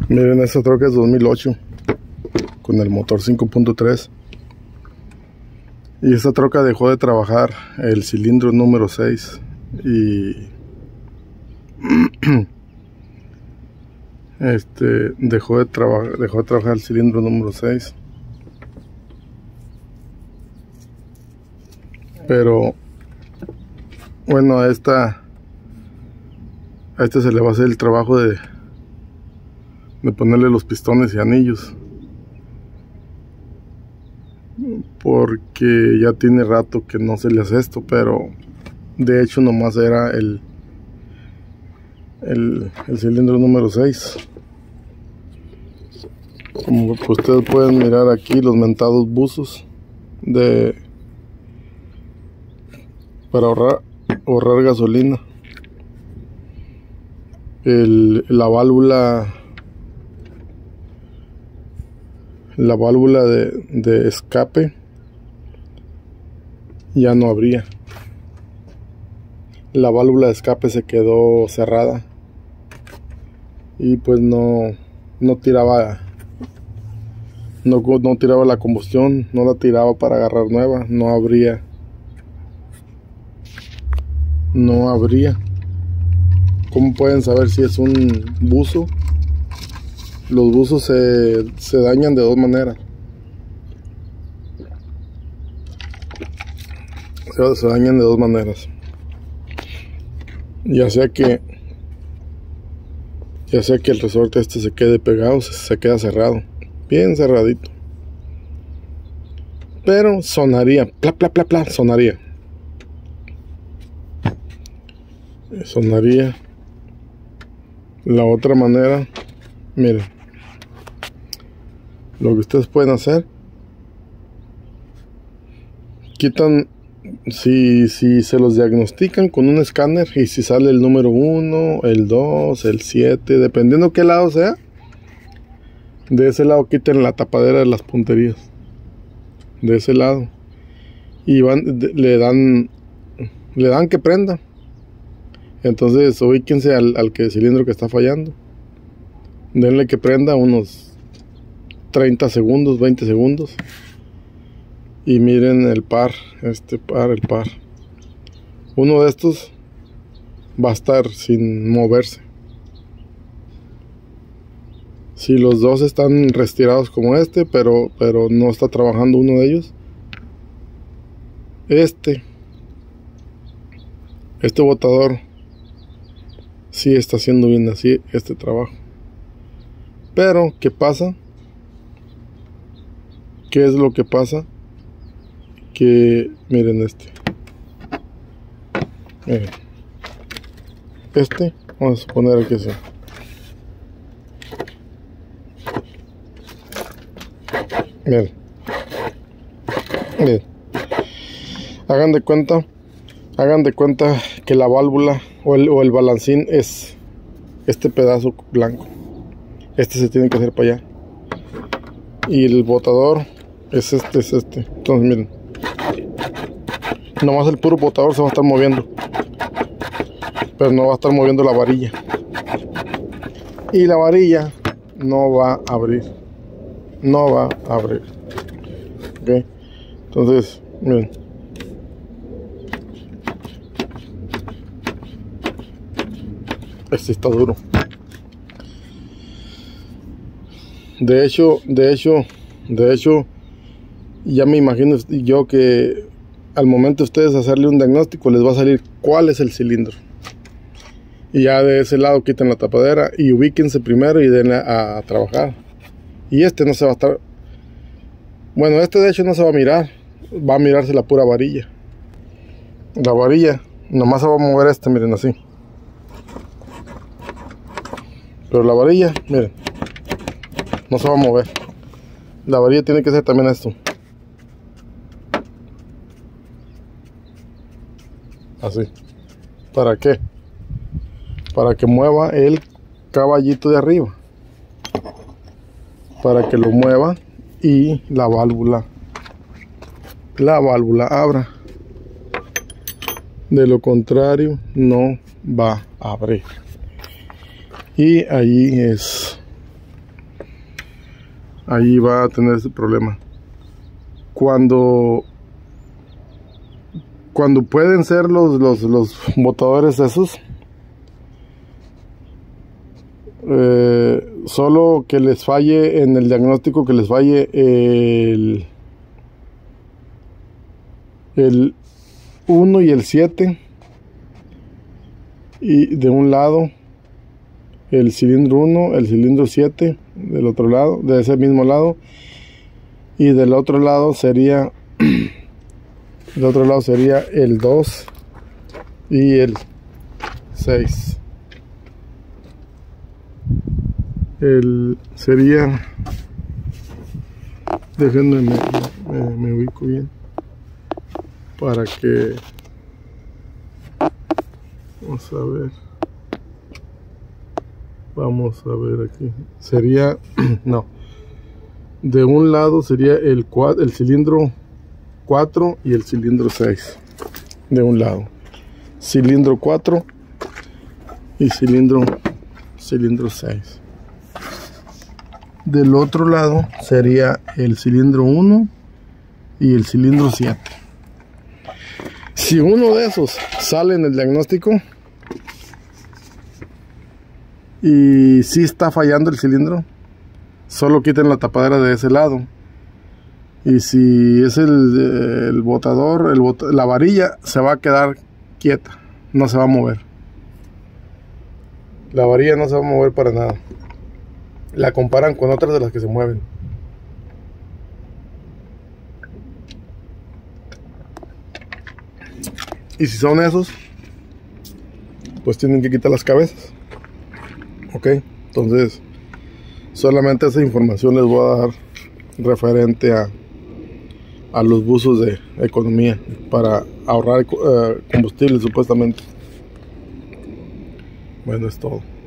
Miren, esta troca es 2008 con el motor 5.3 y esta troca dejó de trabajar el cilindro número 6 y dejó de trabajar el cilindro número 6, pero bueno, a este se le va a hacer el trabajo de ponerle los pistones y anillos, porque ya tiene rato que no se le hace esto, pero de hecho nomás era el cilindro número 6. Como ustedes pueden mirar aquí, los buzos para ahorrar gasolina. La válvula de escape ya no abría. La válvula de escape se quedó cerrada y pues no tiraba la combustión, no la tiraba para agarrar nueva, no abría. ¿Cómo pueden saber si es un buzo? Los buzos se dañan de dos maneras. Se dañan de dos maneras. Ya sea que el resorte se quede pegado, se queda cerrado, bien cerradito. Pero sonaría, pla, pla, pla, pla, sonaría. La otra manera, miren, lo que ustedes pueden hacer, quitan, si se los diagnostican con un escáner y si sale el número 1, el 2, el 7, dependiendo qué lado sea, de ese lado quiten la tapadera de las punterías, de ese lado, y le dan que prenda. Entonces ubíquense al cilindro que está fallando, denle que prenda unos 30 segundos, 20 segundos, y miren el par. Uno de estos va a estar sin moverse. Si los dos están retirados como pero no está trabajando uno de ellos, este botador sí está haciendo bien así este trabajo. Pero ¿qué pasa? ¿Qué es lo que pasa? Que miren miren, vamos a poner aquí así. Miren, hagan de cuenta que la válvula o el balancín es este pedazo blanco. Se tiene que hacer para allá, y el botador es este. Entonces miren, nomás el puro botador se va a estar moviendo, pero no va a estar moviendo la varilla, y la varilla no va a abrir. ¿Ok? Entonces miren, está duro. De hecho, ya me imagino yo que al momento de ustedes hacerle un diagnóstico, les va a salir cuál es el cilindro. Y ya de ese lado quiten la tapadera y ubíquense primero y denle a trabajar. Y no se va a estar... Bueno, de hecho no se va a mirar. Va a mirarse la pura varilla. La varilla nomás se va a mover miren así. Pero la varilla, miren, no se va a mover. La varilla tiene que ser también esto. Así. ¿Para qué? Para que mueva el caballito de arriba. Para que lo mueva y la válvula abra. De lo contrario, no va a abrir. Y ahí es ahí va a tener ese problema. Cuando pueden ser los botadores esos, solo que les falle en el diagnóstico, que les falle el 1 y el 7, y de un lado el cilindro 1, el cilindro 7 del otro lado, de ese mismo lado, y del otro lado sería el 2 y el 6. Sería, déjenme me ubico bien para que, vamos a ver aquí, sería no, de un lado sería el cilindro 4 y el cilindro 6, de un lado cilindro 4 y cilindro 6. Del otro lado sería el cilindro 1 y el cilindro 7. Si uno de esos sale en el diagnóstico y si está fallando el cilindro, solo quiten la tapadera de ese lado. Y si es el botador, la varilla se va a quedar quieta, no se va a mover. La varilla no se va a mover para nada. La comparan con otras de las que se mueven. Y si son esos, pues tienen que quitar las cabezas. Ok, entonces solamente esa información les voy a dar referente a los buzos de economía para ahorrar combustible supuestamente. Bueno, es todo.